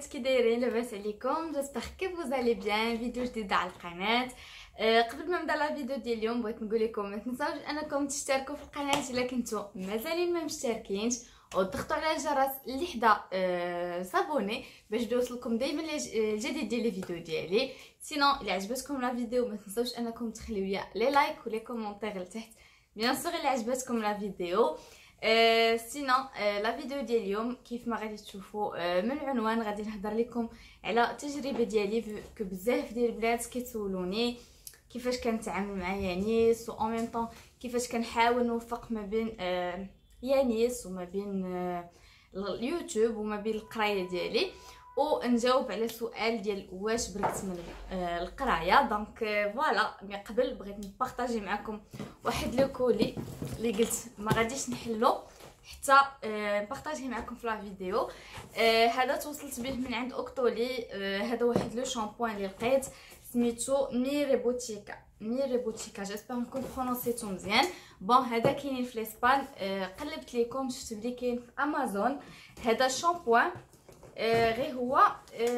البنات كي دايرين لاباس عليكم؟ جيسبر كي vous allez bien. فيديو جديد على القناه. قبل ما نبدا لا فيديو ديال اليوم بغيت نقول لكم ما تنساوش انكم تشتركوا في القناه الا كنتو مازالين ما مشتركينش، وتضغطوا على الجرس اللي حدا صابوني باش يوصلكم دائما الجديد ديال لي فيديو ديالي. سينو الا عجبتكم لا فيديو ما تنساوش انكم تخليو لي لي لايك ولي كومونتير لتحت. بيان سور الا عجبتكم لا فيديو. سينو لا فيديو ديال اليوم كيف ما غادي تشوفوا من العنوان غادي نهضر لكم على التجربه ديالي، كو بزاف ديال البنات كيتسولوني كيفاش كنتعامل مع يانيس و ان ميم طون كيفاش كنحاول نوفق ما بين يانيس وما بين اليوتيوب وما بين القرايه ديالي، ونجاوب على سؤال ديال واش بركت من القرايه. دونك فوالا، مي قبل بغيت نبارطاجي معكم واحد لو كولي اللي قلت ما غاديش نحلو حتى نبارطاجيه معكم في لا فيديو. هذا توصلت به من عند اوكتولي. هذا واحد لو شامبوان اللي لقيت سميتو ميريبوتيكا جيسبر نكون برونونسيتو مزيان. بون هذا كاينين في الاسبان، قلبت لكم شفت بلي كاين في امازون. هذا شامبوان غير هو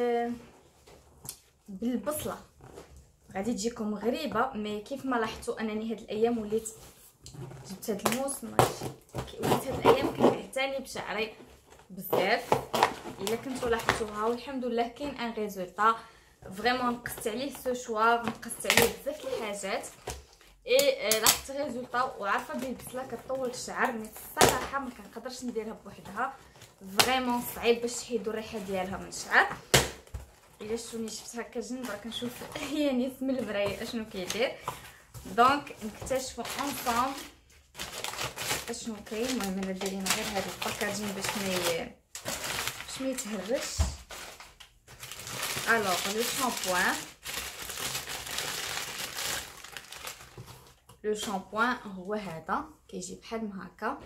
بالبصله، غادي تجيكم غريبه، مي كيف ما لاحظتوا انني هاد الايام وليت جبت هاد الموس ماشي وليت هاد الايام كنعتني بشعري بزاف. الا كنتو لاحظتوها والحمد لله كاين ان ريزولطا فريمون. نقصت عليه سو شوار، نقصت عليه بزاف الحاجات اي لاحظت ريزولطا. وعارفه بلي البصله كطول الشعر، مي الصراحه ما كنقدرش نديرها بوحدها، فريمون صعيب باش تحيدوا الريحه ديالها من الشعر. الا شفتوني شفت هكا جنب راه كنشوف يانيس من المرايه اشنو كيدير. دونك نكتشفوا انصام اشنو كاين. المهم انا دايرين غير هذا الباكاجين باش ما يتهرش. الوغ لو شامبوان هو هذا، كيجي بحال ما هكا.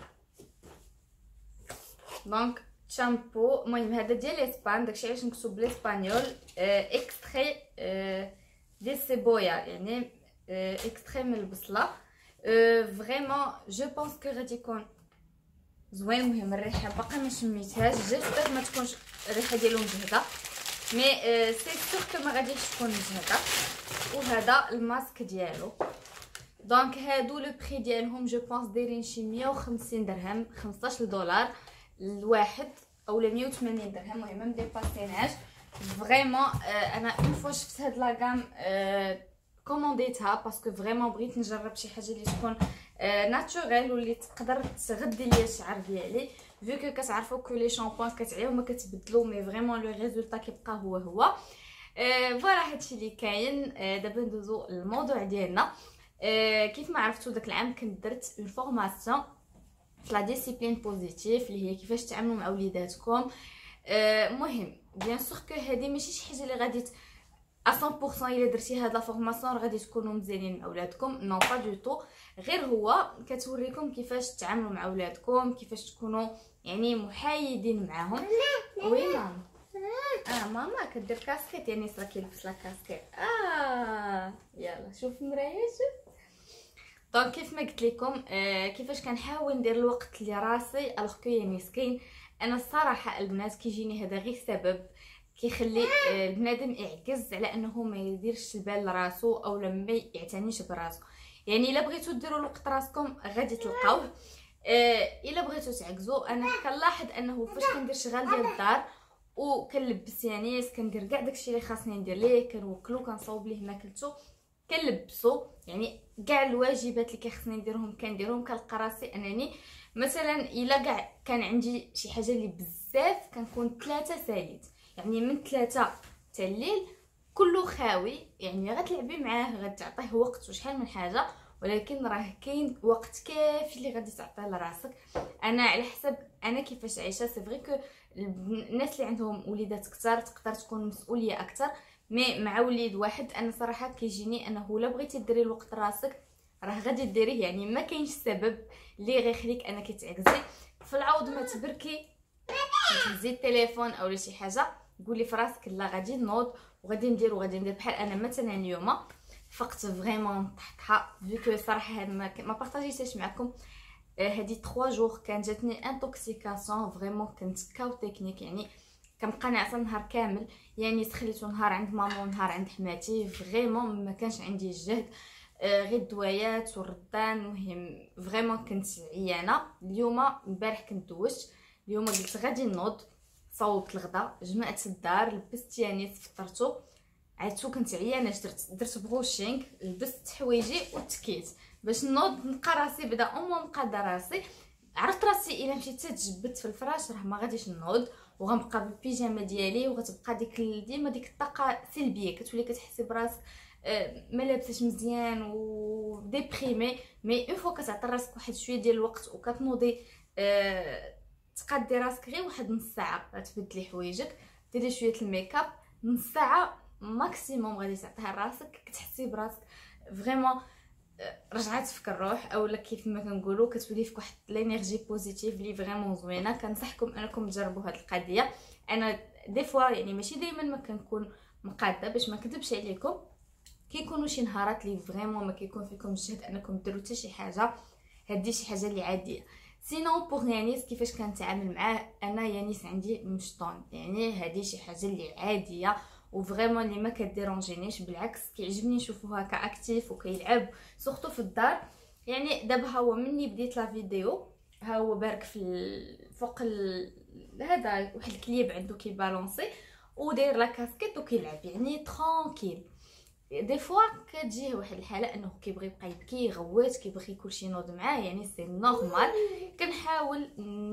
دونك شامبو، المهم هذا ديال اسبان، داكشي علاش نكتب بالاسبانيول اكستري دي سيبويا، يعني اكستري من البصله. فريمون جو بونس كو غادي يكون زوين. المهم الريحه باقا ما شميتهاش، جيسبر ما تكونش الريحه ديالو مجهده، مي سي سور كو ما غاديش تكون مجهده. وهذا الماسك ديالو. دونك هادو لو بري ديالهم جو بونس دايرين شي 150 درهم، 15 دولار الواحد اولا 180 درهم. المهم ما ديباسيناش فريمون. انا اون فوا شفت هاد لاغام كومونديتها باسكو فريمون بغيت نجرب شي حاجه اللي تكون ناتوريل واللي تقدر تغدي ليا الشعر ديالي، فيو كو كتعرفوا كو لي شامبوان كتعياو ما كتبدلوا، مي فريمون لو ريزولطا كيبقى هو. فوالا هادشي اللي كاين. دابا ندوزو للموضوع ديالنا. كيف ما عرفتوا داك العام كنت درت اون فورماسيون في لا ديسيبلين بوزيتيف اللي هي كيفاش تعاملوا مع وليداتكم. مهم بيان سور كو هذه ماشي شي حاجه اللي غادي 100% الا درتي هاد لا فورماسيون غادي تكونوا مزيانين مع ولادكم، نو با دو تو. غير هو كتوريكم كيفاش تعاملوا مع ولادكم، كيفاش تكونوا يعني محايدين معاهم. وي ماما، ماما كدير كاسكيت، يعني راه كيلبس لا كاسكيت. يلا شوف المرايه شوف. دونك كيف ما قلت لكم كيفاش كنحاول ندير الوقت لراسي الوغ كو يانيس كاين. انا الصراحه البنات كيجيني هذا غير سبب كيخلي البنادم يعكز على انه ما يديرش البال لراسو او لما يعتنيش براسو. يعني الا بغيتو ديروا الوقت راسكم غادي تلقاوه. الا بغيتو تعكزوا، انا كنلاحظ انه فاش كندير شغل ديال الدار وكنلبس يانيس كندير كاع داكشي اللي خاصني ندير ليه، كنوكلو كنصاوب ليه ماكلتو كنلبسو، يعني كاع الواجبات اللي كيخصني نديرهم كنديرهم. كنلقى راسي انني مثلا الا كاع كان عندي شي حاجه اللي بزاف كنكون 3 ساليت، يعني من 3 حتى الليل كله خاوي، يعني غتلعبي معاه غتعطيه وقت وشحال من حاجه، ولكن راه كاين وقت كافي اللي غادي تعطيه لراسك. انا على حسب انا كيفاش عايشه، سي فري كو الناس اللي عندهم وليدات كثار تقدر تكون مسؤوليه اكثر، مي مع وليد واحد انا صراحه كيجيني انه لا بغيتي ديري الوقت راسك راه غادي ديريه، يعني ما كاينش سبب اللي غيخليك انك تعكزي. في العوض ما تبركي تهزي التليفون او شي حاجه قولي في راسك لا غادي نوض وغادي ندير بحال انا مثلا اليوم فقت فريمون طحطها فيكو صراحه هاد ما بارطاجيتش معكم. هادي 3 جوغ كان جاتني انتوكسيكاسيون فريمون، كنت كاو تكنيك، يعني كنبقى ناعسه النهار كامل، يعني تخليتو نهار عند ماما ونهار عند حماتي، فريمون ما كانش عندي الجهد. غير الدوايات والردان. المهم فريمون كنت عيانه. اليوم امبارح كنت دوشت، اليوم قلت غادي نوض، صوبت الغدا، جمعت الدار، لبست يانيت، فطرتو، عيطتو، كنت عيانه، درت بروشينغ، لبست حوايجي وتكيت باش نوض نلقى راسي بدا مقاده راسي. عرفت راسي الا مشيت تجبدت في الفراش راه ما غاديش نوض، وغنبقى بالبيجامه ديالي، وغتبقى ديما ديك الطاقه سلبيه، كتولي كتحسي براسك ما لابساش مزيان و ديبريمي. مي اون فوا كتعطي راسك واحد شويه ديال الوقت وكتنوضي، تقادي راسك غير واحد نص ساعه، تبدلي حوايجك، ديري شويه الميك اب، نص ساعه ماكسيموم غادي تعطيها لراسك، كتحسي براسك فريمون رجعت فيك الروح، اولا كيف ما كنقولوا كتولي فيك واحد لينيرجي بوزيتيف اللي فريمون زوينه. كنصحكم انكم تجربوا هذه القضيه. انا دي فوا يعني ماشي دائما ما كنكون مقاده، باش ما نكذبش عليكم، كيكونوا شي نهارات اللي فريمون ما كيكون فيكم الجهد انكم ديروا حتى شي حاجه، هذه شي حاجه اللي عاديه. سينو بوغ يانيس كيفاش كنتعامل معاه انا، يانيس عندي مشطون، يعني هذه شي حاجه اللي عاديه وفريمون اللي ما كديرونجينيش، بالعكس كيعجبني نشوفوه هكا اكتيف وكيلعب سورتو في الدار. يعني دابا ها هو مني بديت لا فيديو، ها هو بارك في فوق هذا واحد الكليب عنده كيبالونسي وداير لا كاسكيت وكيلعب، يعني ترونكيل. دي فوا كتجيه واحد الحاله انه كيبغي يبقى يبكي يغوت، كيبغي كلشي ينوض معاه، يعني سي نورمال. كنحاول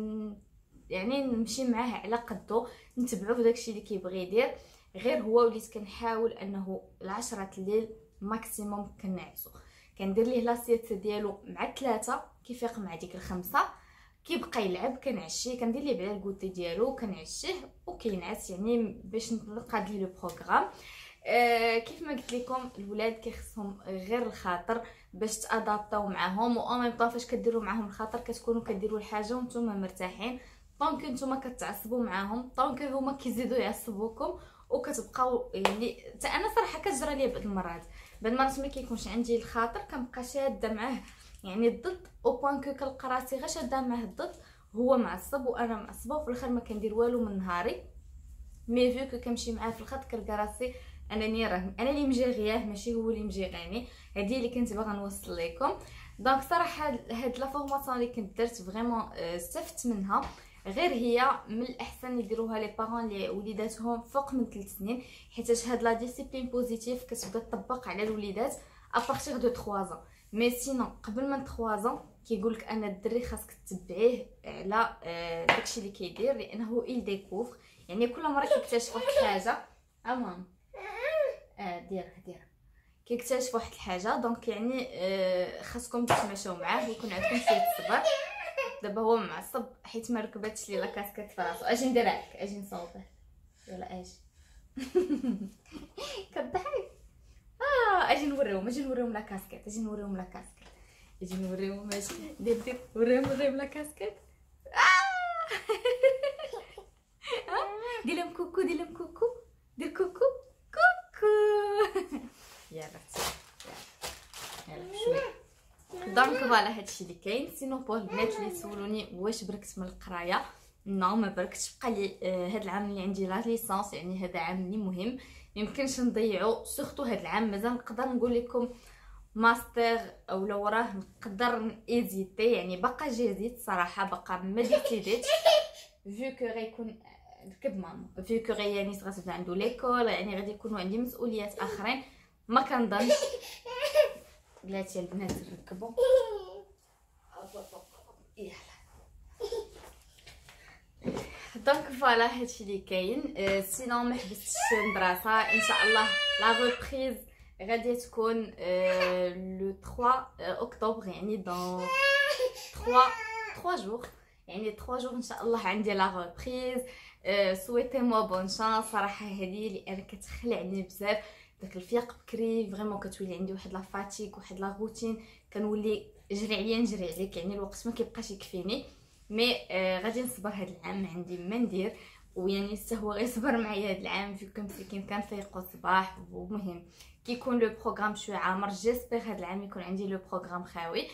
يعني نمشي معاه على قدو، نتبعو في داكشي اللي كيبغي يدير. غير هو وليت كنحاول انه العشرة الليل ماكسيموم كنعسو، كندير ليه لاسيت ديالو مع 3 كيفيق مع ديك ال5، كيبقى يلعب كنعشيه، كندير ليه بعدا الكوتي ديالو كنعشيه وكينعس، يعني باش نقاد ليه لو بروغرام. كيف ما قلت لكم الولاد كيخصهم غير الخاطر باش تادابطاو معاهم، و ميم طون فاش كديروا معاهم الخاطر كتكونوا كديروا الحاجه وانتم مرتاحين، طونك نتوما كتعصبوا معاهم، طونك هما كيزيدوا يعصبوكم، وكتبقاو يعني حتى انا صراحه كتجرى لي بعض المرات ما كيكونش عندي الخاطر كنبقى شاده معاه يعني الضد، او بوان كو كنلقى راسي غير شاده معاه الضد، هو معصب وانا معصبه، وفي الاخر ما كندير والو من نهاري. مي فيو كو كنمشي معاه في الخط كنلقى راسي انني راه انا اللي مجيغياه ماشي هو اللي مجيغاني. هذه اللي كنت باغا نوصل لكم. دونك صراحه هاد لا فورماسيون اللي كنت درت فريمون استفدت منها. غير هي من الاحسن يديروها لي بارون اللي وليداتهم فوق من 3 سنين، حيت هاد لا ديسيبلين بوزيتيف كتبدا تطبق على الوليدات ابارتيغ دو 3 ans. مي سينو قبل من 3 ans كيقولك ان الدري خاصك تتبعيه على داكشي اللي كيدير، لانه il découvre، يعني كل مره كيكتشف واحد الحاجه ديرها كيكتشف واحد الحاجه. دونك يعني خاصكم تتماشاو معاه ويكون عندكم شويه الصبر. دابا هو معصب حيت ما ركباتش لي لا كاسكيت في راسو. اجي نديرها لك، اجي نصوبه، يلا اجي كضحك. اجي نوريهم لا كاسكيت، اجي نوريهم لا كاسكيت، اجي نوريهم، ماشي دير وريهم لا كاسكيت. دير لهم كوكو، دير لهم كوكو، دير كوكو يلا شويه. دونك فوالا هادشي اللي كاين. سينو بوغ البنات اللي سولوني واش بركت من القرايه، نو ما بركتش. بقى لي هاد العام اللي عندي لا ليسانس، يعني هذا عام اللي مهم ميمكنش نضيعو، سورتو هاد العام مازال نقدر نقول لكم ماستر او لو وراه نقدر ايزيتي، يعني باقا جازيت صراحه، باقا ما ديسيديتش فيو كو غيكون ركب ماما، فيو كو يعني غتبدا عنده ليكول، يعني غادي يكونوا عندي مسؤوليات اخرين، ما كنظنش بلاتي البنات ركبوا. يلا دونك فوالا هادشي اللي كاين. سينو ما حبستش المدرسه، ان شاء الله لا ريبريز غادي تكون لو 3 اكتوبر، يعني دون 3 جور، يعني 3 جور ان شاء الله عندي لا ريبريز. سويتي مو بون شانس صراحه، هذه اللي انا كتخلعني بزاف. داك الفياق بكري فريمون كتولي عندي واحد لا فاتيك، واحد لا روتين، كنولي جري عليا نجري عليك، يعني الوقت ما كيبقاش يكفيني. مي غادي نصبر هاد العام، ما عندي ما ندير، ويعني حتى هو غيصبر معايا هاد العام فيكم مسكين كنفيقوا الصباح. ومهم كيكون لو بروغرام شويه عامر، جيسبر هاد العام يكون عندي لو بروغرام خاوي.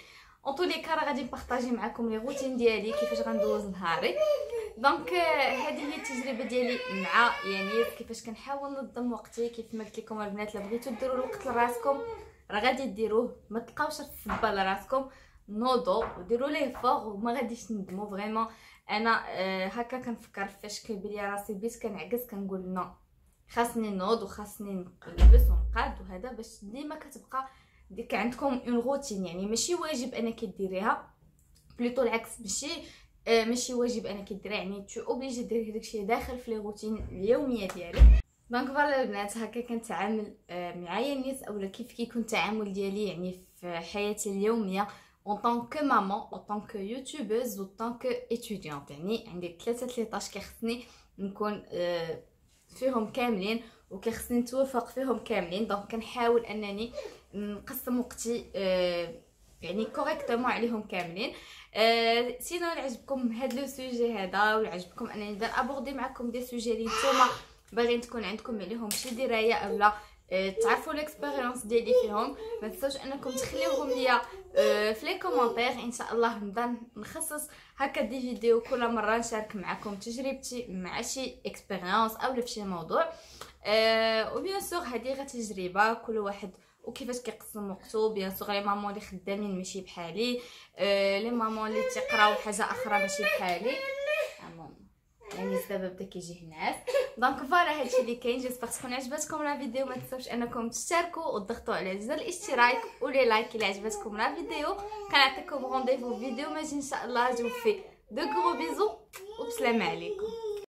اون طولي كار غادي نبارطاجي معكم لي روتين ديالي كيفاش غندوز نهاري. دونك هذه هي التجربه ديالي مع يعني كيفاش كنحاول ننظم وقتي. كيف ما قلت لكم البنات، الا بغيتو ديروا الوقت لراسكم راه غادي ديروه، ما تلقاوش الصبه لراسكم، نوضوا وديروا ليه فوق وما غاديش تندموا فريمون. انا هكا كنفكر فاش كيبان لي راسي بيت كنعكس كنقول نو، خاصني نوض وخاصني نلبس ونقاد وهذا، باش ديما كتبقى ديك عندكم اون روتين. يعني ماشي واجب انك ديريها، بلوطو العكس، ماشي واجب انك ديريها، يعني تو اوبليجي ديري داكشي داخل في لي روتين اليوميه ديالك. دونك فوالا البنات، هكا كنتعامل معايا الناس، اولا كيف كيكون التعامل ديالي يعني في حياتي اليوميه en tant que maman, en tant que youtubeuse ou en tant que étudiante. يعني عندي 3 لي طاش كيخصني نكون فيهم كاملين وكيخصني نتوافق فيهم كاملين. دونك كنحاول انني نقسم وقتي يعني كوريكتومون عليهم كاملين. سينو عجبكم هاد لو سوجي هذا ولا عجبكم انني ندير ابوردي معكم دي سوجي اللي نتوما باغيين تكون عندكم عليهم شي درايه اولا تعرفوا الاكسبيريونس ديالي فيهم، ما تنساوش انكم تخليوهم ليا في لي كومونتير. ان شاء الله نبدا نخصص هكا دي فيديو كل مره نشارك معكم تجربتي مع شي اكسبيريونس اولا في شي موضوع. وبيان سور هذه غير تجربه، كل واحد وكيفاش كيقسم وقته. بيان سور لي مامون اللي خدامين ماشي بحالي، لي مامون اللي تيقراو حاجه اخرى ماشي بحالي، يعني السبب دا كيجي الناس. دونك فوالا هادشي اللي كاين. جيسبر تكون عجبتكم لا فيديو، ما تنساوش انكم تشتركوا وتضغطوا على زر الاشتراك ولي لايك الا عجبتكم لا فيديو. كنعطيكم رونديفو فيديو ماجي ان شاء الله. جو في دو غرو بيزو وبسلامه عليكم.